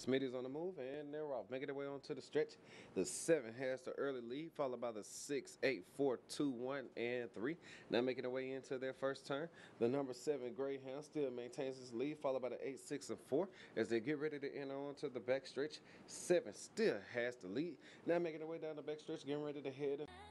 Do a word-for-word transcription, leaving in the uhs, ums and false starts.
Smitty's on the move, and they're off. Making their way onto the stretch. The seven has the early lead, followed by the six, eight, four, two, one, and three. Now making their way into their first turn. The number seven Greyhound still maintains his lead, followed by the eight, six, and four. As they get ready to enter onto the back stretch, seven still has the lead. Now making their way down the back stretch, getting ready to head.